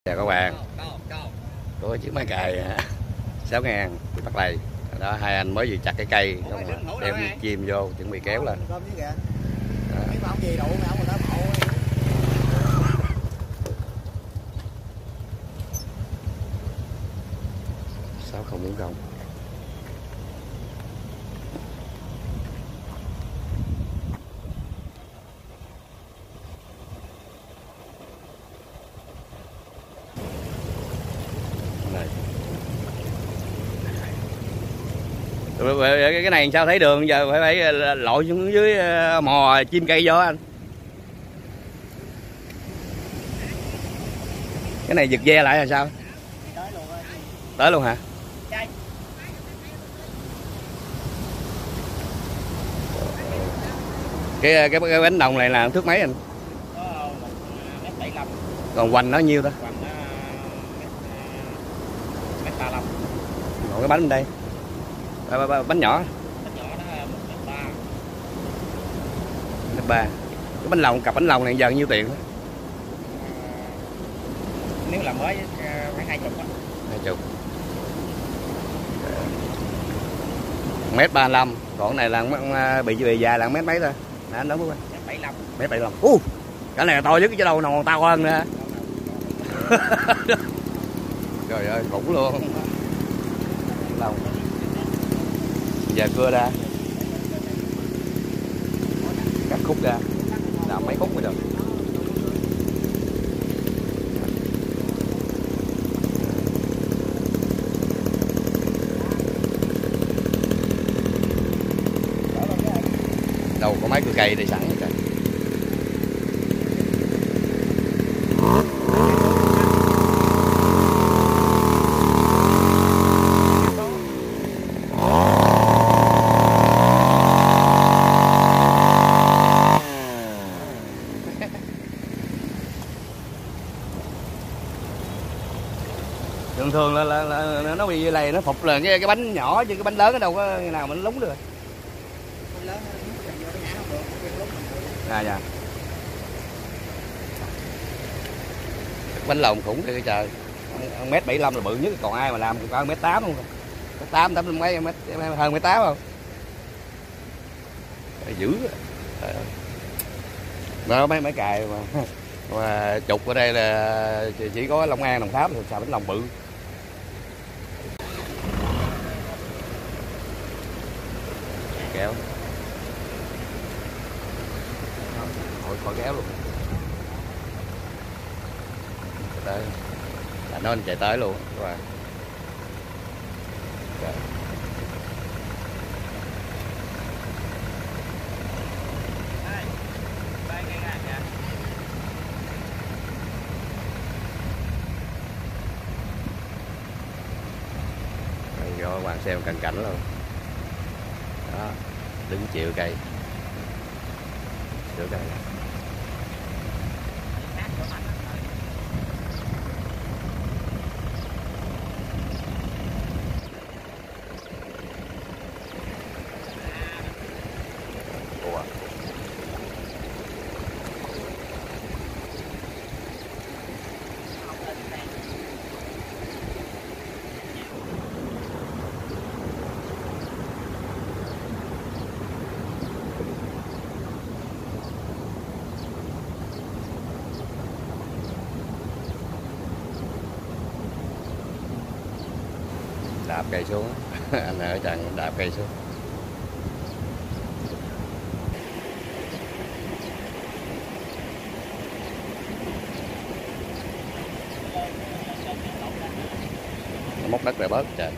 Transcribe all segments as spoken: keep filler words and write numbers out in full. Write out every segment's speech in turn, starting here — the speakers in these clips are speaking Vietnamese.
Chào các bạn, có chiếc máy cày sáu ngàn từ Bắc Lầy. Đó, hai anh mới vừa chặt cái cây đem chim vô chuẩn bị kéo lên. Sáu không bốn không. Cái này sao thấy đường giờ phải phải lội xuống dưới mò chim cây vô anh. Cái này giật ve lại là sao? Tới luôn, tới luôn hả? Cái cái cái bánh đồng này là thước mấy anh? Còn hoành nó nhiêu đó? Còn cái bánh bên đây? Ba, ba, bánh nhỏ. Bánh nhỏ đó một mét ba. Cái bánh lòng, cặp bánh lòng này giờ nhiêu tiền đó? Nếu làm mới khoảng hai chục á. Hai chục. Mét ba lăm, còn này là bị bị dài là mét mấy thôi. Nè anh đó không? Mét bảy lăm. Mét bảy lăm. Uh, cái này là to nhất chứ đâu nào tao hơn nữa. Trời ơi, khủng luôn. Lòng. Giờ cưa ra, cắt khúc ra, làm mấy khúc mới được. Đâu có mấy cái cây để sẵn hết rồi. Thường thường là, là, là nó bị này nó phục là cái cái bánh nhỏ chứ cái bánh lớn ở đâu có nào mình lúng được. À dạ. Bánh lồng khủng cái trời. Mét bảy lăm là bự nhất, còn ai mà làm có mét tám không? Mét tám tám mấy mét hơn mét tám không? Dữ. Nó mấy mấy cài mà. Mà trục ở đây là chỉ có Long An, Đồng Tháp thì xào bánh lòng bự. Kéo. Hồi khỏi kéo luôn. Tới. Là nó chạy tới luôn các bạn. Cho các bạn xem cận cảnh luôn. Đó, đứng chịu cây. Chịu cây. Ủa. Đạp cây xuống. Anh ở trần đạp cây xuống. Nó móc đất để bớt trời.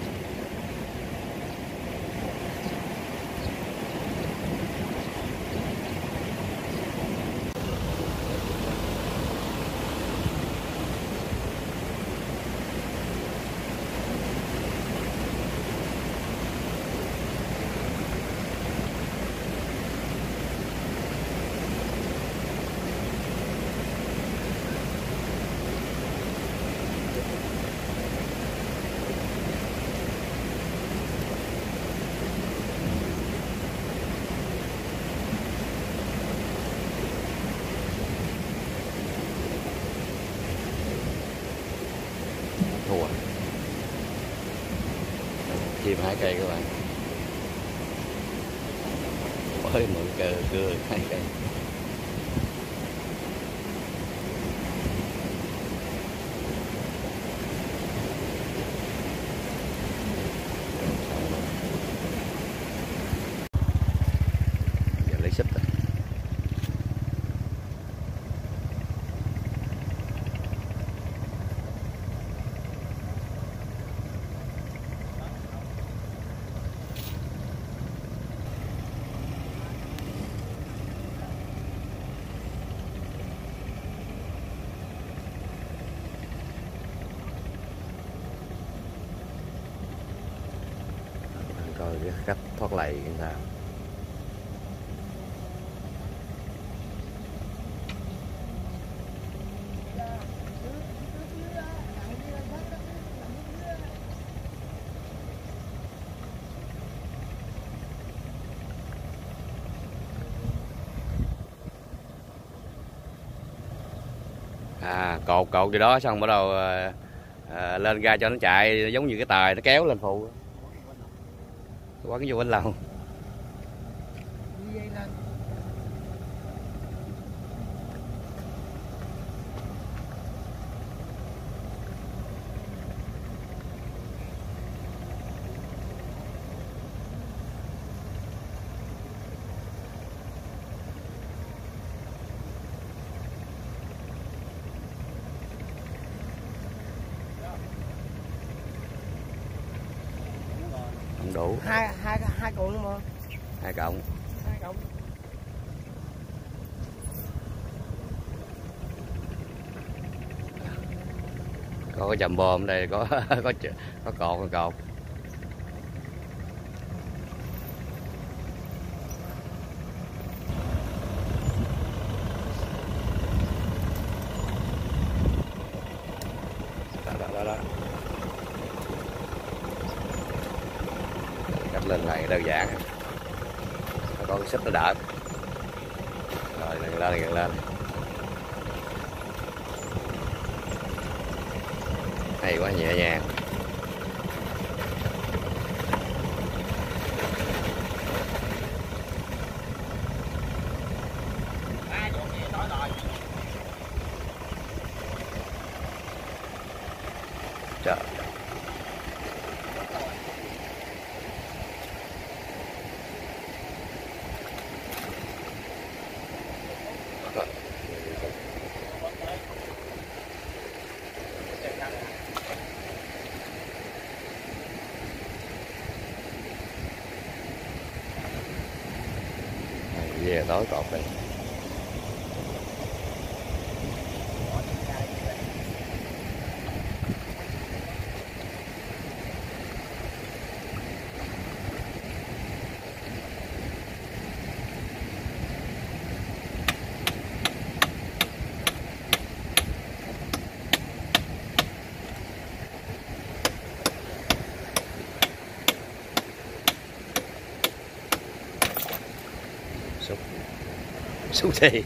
thua. Chim hai cây các bạn, mới mượn cưa cưa hai cây. Giờ lấy xích rồi. Coi cái cách thoát lầy như thế nào. À, cột cột gì đó xong bắt đầu à, à, lên ra cho nó chạy giống như cái tài nó kéo lên phụ. Quấn vô bánh lầu. Không đủ. Hai hai hai cuộn luôn mà. Hai cộng. Hai cộng. Có cái chầm bom đây, có có có cột có cột. Đó, đó, đó, đó. Cách lên này đơn giản, có cái xích nó đỡ. Rồi gần lên gần lên. Hay quá, nhẹ nhàng. Trời. Về tối cột đây. Xúc xúc thì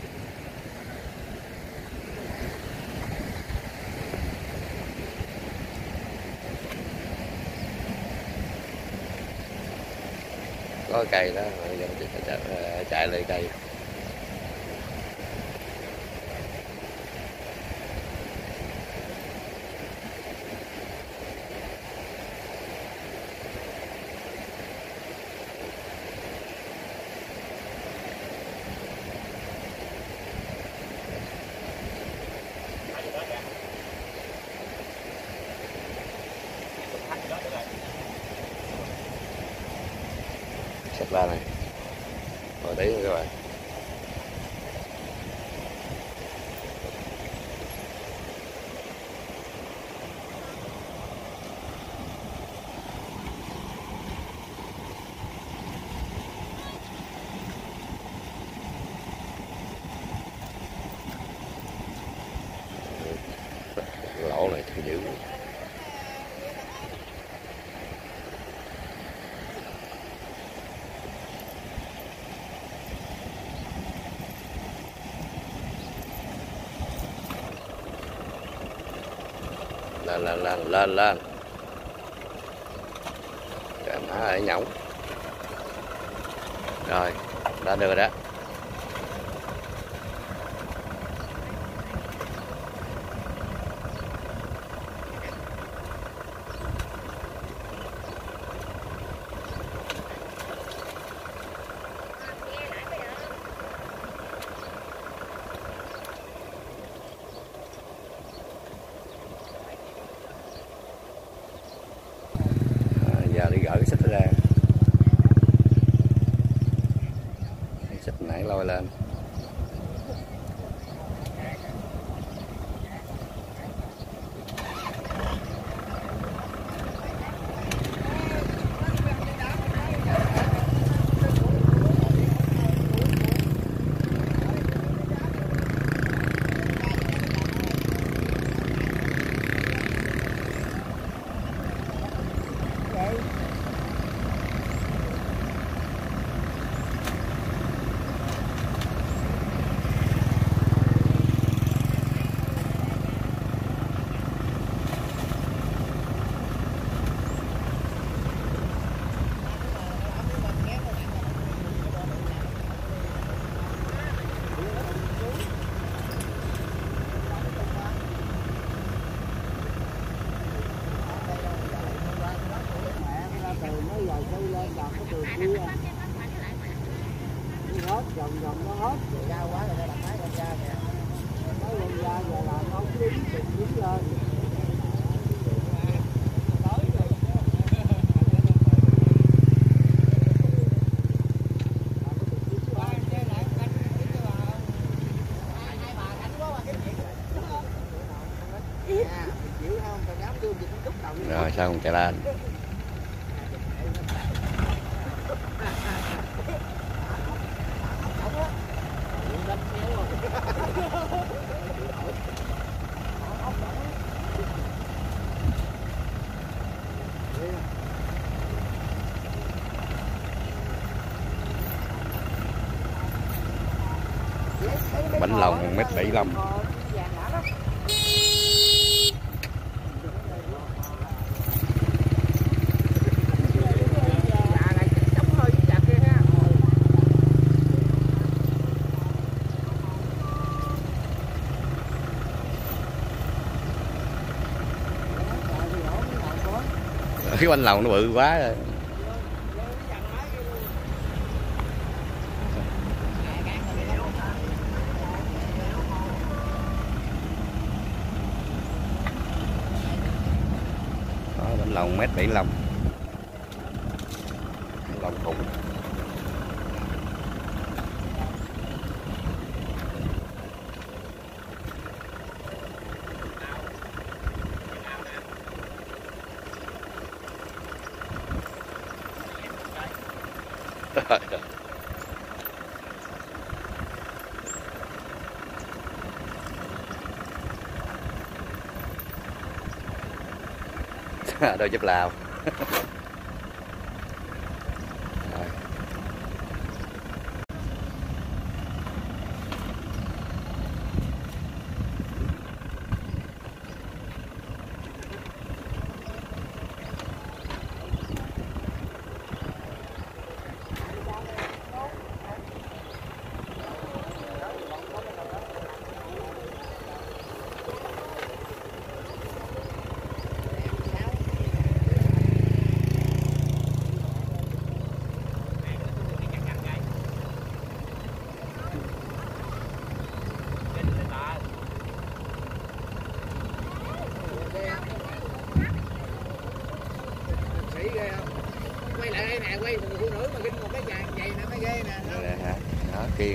có cây đó rồi giờ chạy, chạy lên cây. Sạch ra này rồi tí nữa các bạn. Lỗ này thì dữ. lên lên lên lên lên cái má ở nhõng rồi đã được rồi đó. Giờ đi gỡ cái xích ra, cái xích nãy lôi lên. Hết vòng vòng nó hết rồi ra quá rồi đặt máy con ra kìa, máy con ra giờ làm không đứng đứng lên. Rồi sao không chạy lên. Bánh lòng một mét bảy mươi lăm. Cái bánh lòng nó bự quá rồi. Đó, bánh lòng mét bảy mươi lăm. Lòng khủng. Đôi dép Lào. Quay lại đây nè, quay phụ nữ mà kinh một cái vàng vậy nè mới ghê nè. Đó, hả? Đó, kiên.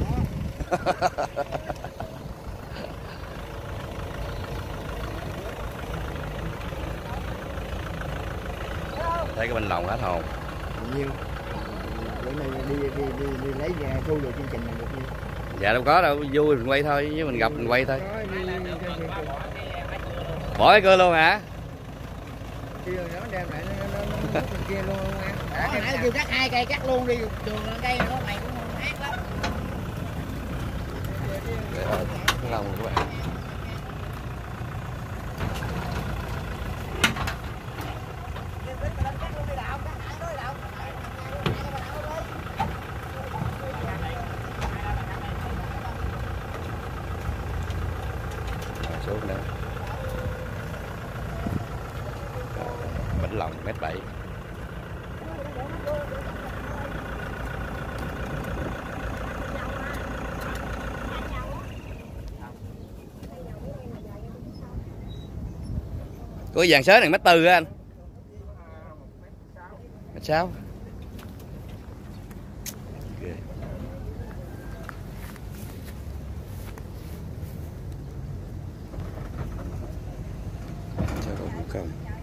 Thấy cái bánh lòng hết hồn. Nhiều. Bữa nay đi đi đi, đi lấy về thu được chương trình này được nhiêu? Dạ đâu có đâu, vui mình quay thôi, với mình gặp mình quay thôi. Bỏ cái cưa luôn hả? Kia nó đem lại nó nó kia luôn ăn. Hồi nãy kêu cắt hai cây cắt luôn đi, trường cây nó mày cũng không ác lắm. Để thôi, lòng các bạn. lòng mét bảy. Có cái vàng sớ này mét tư á anh. Mét sáu. Okay. Cho có cũng không.